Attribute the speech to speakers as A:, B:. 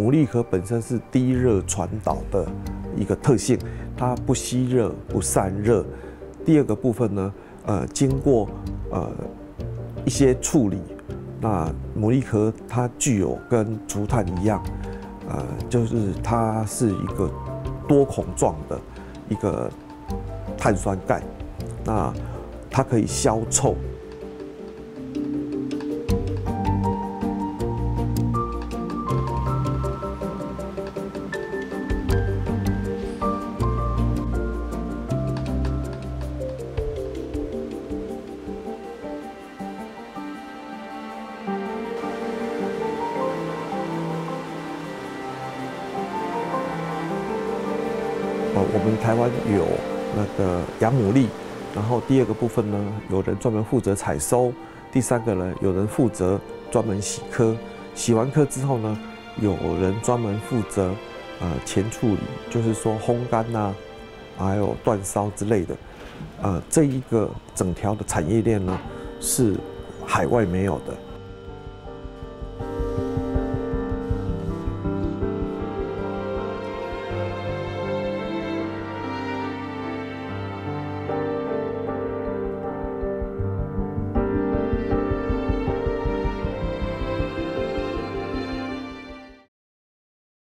A: 牡蛎壳本身是低热传导的一个特性，它不吸热、不散热。第二个部分呢，经过一些处理，那牡蛎壳它具有跟竹炭一样，就是它是一个多孔状的一个碳酸钙，那它可以消臭。我们台湾有那个养牡蛎，然后第二个部分呢，有人专门负责采收，第三个呢，有人负责专门洗壳，洗完壳之后呢，有人专门负责前处理，就是说烘干呐，还有煅烧之类的，这一个整条的产业链呢，是海外没有的。